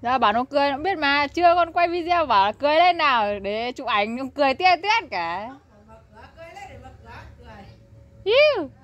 Ra bảo nó cười nó biết mà. Chưa con quay video bảo là cười lên nào để chụp ảnh, nó cười tiết tiết cả. Hiu.